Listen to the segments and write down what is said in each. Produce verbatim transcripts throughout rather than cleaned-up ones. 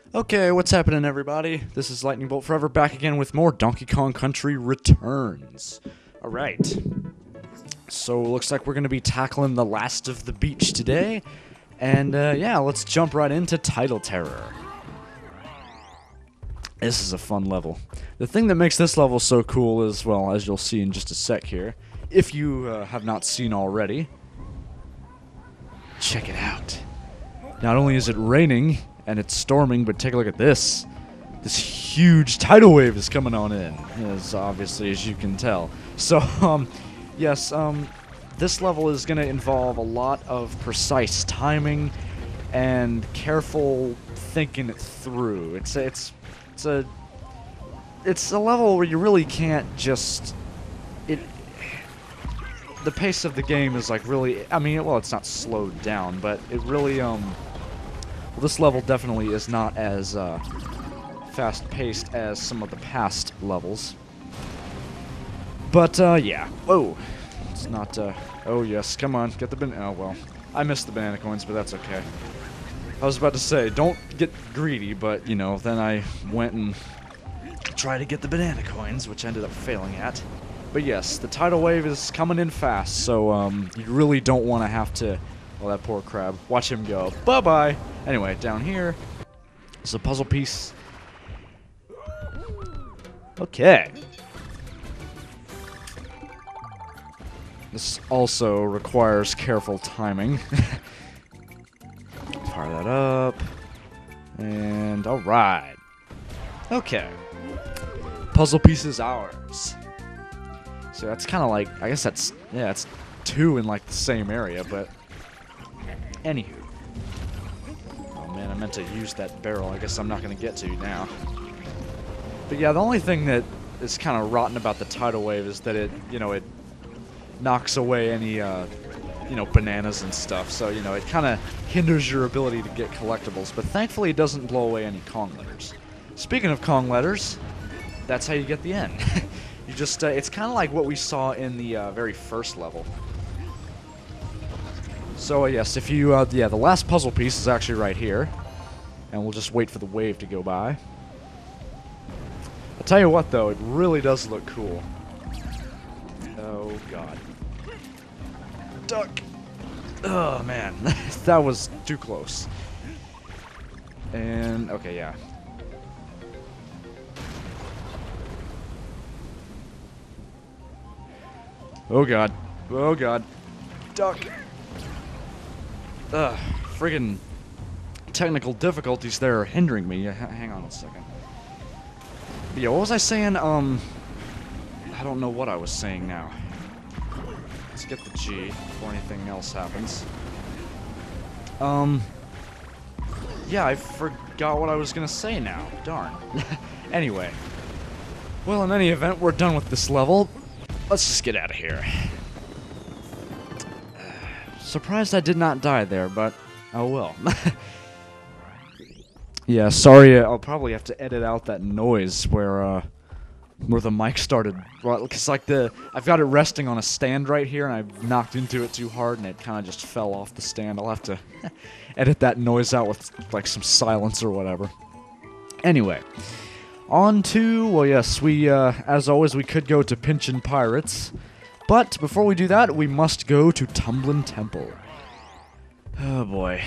Okay, what's happening, everybody? This is Lightning Bolt Forever, back again with more Donkey Kong Country Returns. Alright. So, looks like we're going to be tackling the last of the beach today. And, uh, yeah, let's jump right into Tidal Terror. This is a fun level. The thing that makes this level so cool is, well, as you'll see in just a sec here, if you uh, have not seen already, check it out. Not only is it raining and it's storming, but take a look at this. This huge tidal wave is coming on in, as obviously as you can tell. So, um, yes, um, this level is going to involve a lot of precise timing and careful thinking it through. It's a, it's it's a it's a level where you really can't just it. The pace of the game is like really. I mean, well, it's not slowed down, but it really um. Well, this level definitely is not as uh, fast-paced as some of the past levels. But, uh, yeah. Whoa. It's not, uh... Oh, yes. Come on. Get the banana... Oh, well. I missed the banana coins, but that's okay. I was about to say, don't get greedy, but, you know, then I went and tried to get the banana coins, which I ended up failing at. But, yes, the tidal wave is coming in fast, so, um, you really don't want to have to... Well, that poor crab. Watch him go. Bye-bye! Anyway, down here is a puzzle piece. Okay. This also requires careful timing. Fire that up. And alright. Okay. Puzzle piece is ours. So that's kind of like, I guess that's, yeah, it's two in like the same area, but anywho. Oh man, I meant to use that barrel. I guess I'm not going to get to now. But yeah, the only thing that is kind of rotten about the tidal wave is that it, you know, it knocks away any, uh, you know, bananas and stuff. So, you know, it kind of hinders your ability to get collectibles. But thankfully, it doesn't blow away any Kong letters. Speaking of Kong letters, that's how you get the end. You just, uh, it's kind of like what we saw in the uh, very first level. So, uh, yes, if you, uh, yeah, the last puzzle piece is actually right here. And we'll just wait for the wave to go by. I'll tell you what, though, it really does look cool. Oh, God. Duck! Oh, man. That was too close. And, okay, yeah. Oh, God. Oh, God. Duck! Ugh, friggin' technical difficulties there are hindering me. H hang on a second. But yeah, what was I saying? Um, I don't know what I was saying now. Let's get the G before anything else happens. Um, yeah, I forgot what I was gonna say now. Darn. Anyway. Well, in any event, we're done with this level. Let's just get out of here. Surprised I did not die there, but oh well. Yeah, sorry, I'll probably have to edit out that noise where uh, where the mic started. Because like the I've got it resting on a stand right here, and I've knocked into it too hard, and it kind of just fell off the stand. I'll have to edit that noise out with like some silence or whatever. Anyway, on to well, yes, we uh, as always we could go to Pinchin Pirates. But before we do that, we must go to Tumblin Temple. Oh boy.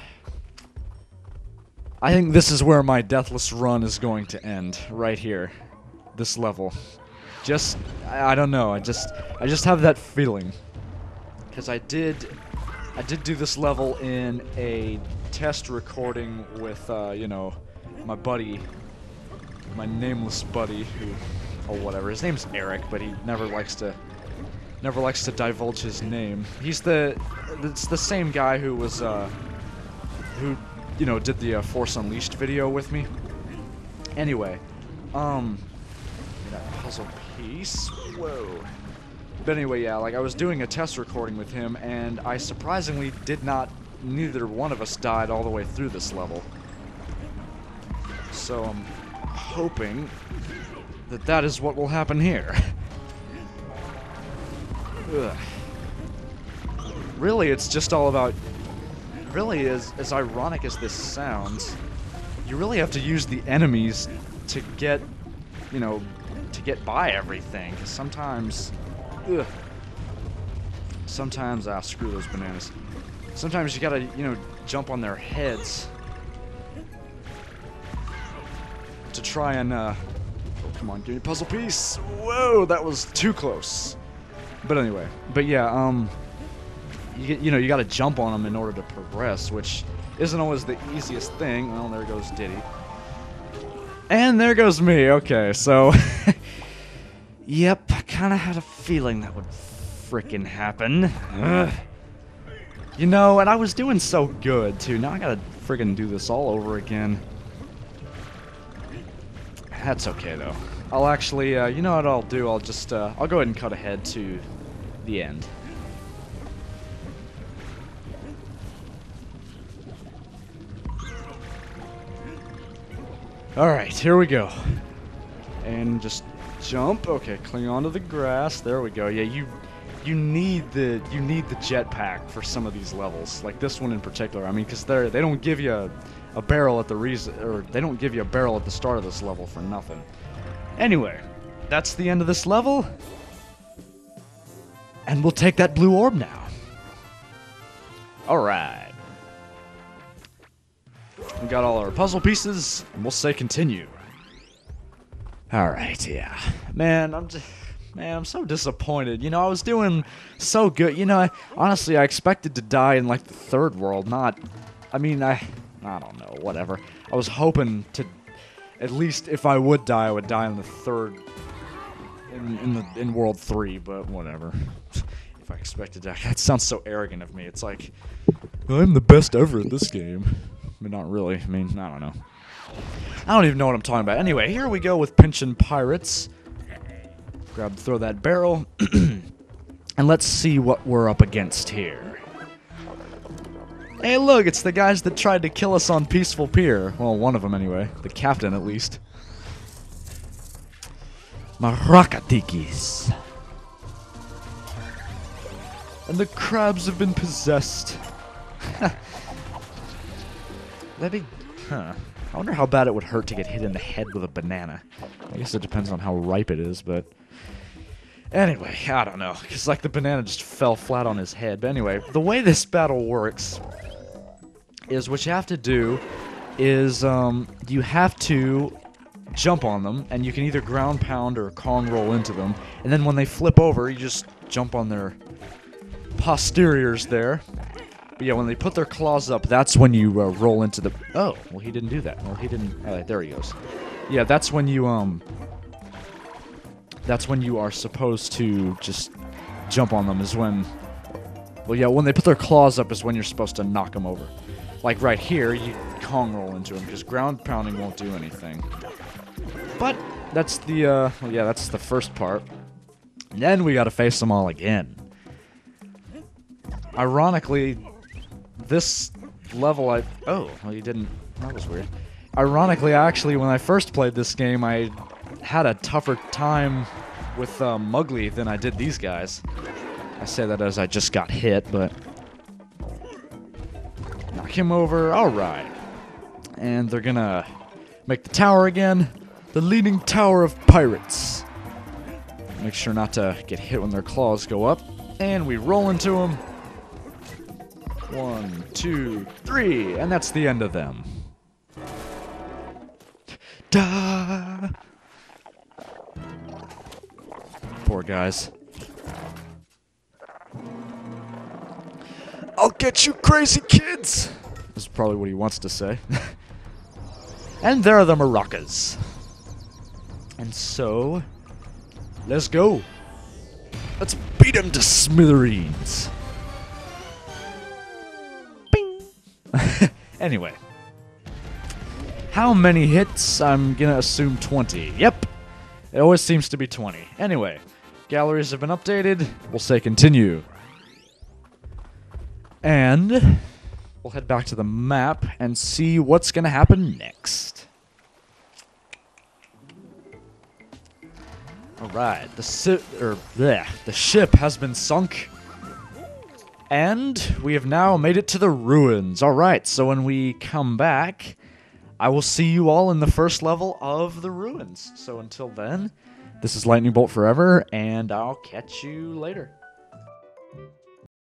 I think this is where my deathless run is going to end, right here. This level. Just, I, I don't know, I just, I just have that feeling. Because I did, I did do this level in a test recording with, uh, you know, my buddy, my nameless buddy, who, or whatever, his name's Eric, but he never likes to... Never likes to divulge his name. He's the, it's the same guy who was, uh, who, you know, did the uh, Force Unleashed video with me. Anyway, um, that puzzle piece, whoa. But anyway, yeah, like I was doing a test recording with him, and I surprisingly did not, neither one of us died all the way through this level. So I'm hoping that that is what will happen here. Ugh. Really, it's just all about... Really, as, as ironic as this sounds, you really have to use the enemies to get, you know, to get by everything. Because sometimes, ugh, sometimes, ah, screw those bananas. Sometimes you gotta, you know, jump on their heads to try and, uh, oh, come on, give me a puzzle piece. Whoa, that was too close. But anyway, but yeah, um, you, get, you know, you gotta jump on them in order to progress, which isn't always the easiest thing. Well, there goes Diddy. And there goes me. Okay, so, yep, I kind of had a feeling that would frickin' happen. Ugh. You know, and I was doing so good, too. Now I gotta friggin' do this all over again. That's okay, though. I'll actually, uh, you know what I'll do? I'll just, uh, I'll go ahead and cut ahead to the end. Alright, here we go. And just jump. Okay, cling onto the grass. There we go. Yeah, you... You need the you need the jetpack for some of these levels, like this one in particular. I mean, because they they don't give you a, a barrel at the reason, or they don't give you a barrel at the start of this level for nothing. Anyway, that's the end of this level, and we'll take that blue orb now. All right, we got all our puzzle pieces, and we'll say continue. All right, yeah, man, I'm just. Man, I'm so disappointed. You know, I was doing so good. You know, I, honestly, I expected to die in, like, the third world, not... I mean, I... I don't know, whatever. I was hoping to... At least, if I would die, I would die in the third... In, in, the, in World three, but whatever. If I expected to die... That sounds so arrogant of me. It's like... I'm the best ever at this game. But not really. I mean, I don't know. I don't even know what I'm talking about. Anyway, here we go with Pinchin Pirates. Grab, throw that barrel, and let's see what we're up against here. Hey, look, it's the guys that tried to kill us on Peaceful Pier. Well, one of them anyway. The captain, at least. Marakatikis. And the crabs have been possessed. That'd be... Huh. I wonder how bad it would hurt to get hit in the head with a banana. I guess it depends on how ripe it is, but... Anyway, I don't know, because like the banana just fell flat on his head. But anyway, the way this battle works is what you have to do is um, you have to jump on them, and you can either ground pound or Kong roll into them. And then when they flip over, you just jump on their posteriors there. But yeah, when they put their claws up, that's when you uh, roll into the... Oh, well, he didn't do that. Well, he didn't... Uh, there he goes. Yeah, that's when you, um... That's when you are supposed to just jump on them, is when... Well, yeah, when they put their claws up is when you're supposed to knock them over. Like right here, you Kong roll into them, because ground pounding won't do anything. But that's the, uh... Well, yeah, that's the first part. And then we gotta face them all again. Ironically... This level, I... Oh, well, you didn't... That was weird. Ironically, actually, when I first played this game, I had a tougher time with uh, Mugly than I did these guys. I say that as I just got hit, but... Knock him over. Alright. And they're gonna make the tower again. The Leaning Tower of Pirates. Make sure not to get hit when their claws go up. And we roll into them. One, two, three, and that's the end of them. Da! Poor guys. I'll get you, crazy kids! This is probably what he wants to say. And there are the maracas. And so, let's go. Let's beat him to smithereens. Anyway. How many hits? I'm gonna assume twenty. Yep. It always seems to be twenty. Anyway. Galleries have been updated. We'll say continue. And we'll head back to the map and see what's gonna happen next. Alright. The si er, bleh, the ship has been sunk. And we have now made it to the ruins. Alright, so when we come back, I will see you all in the first level of the ruins. So until then, this is Lightning Bolt Forever, and I'll catch you later.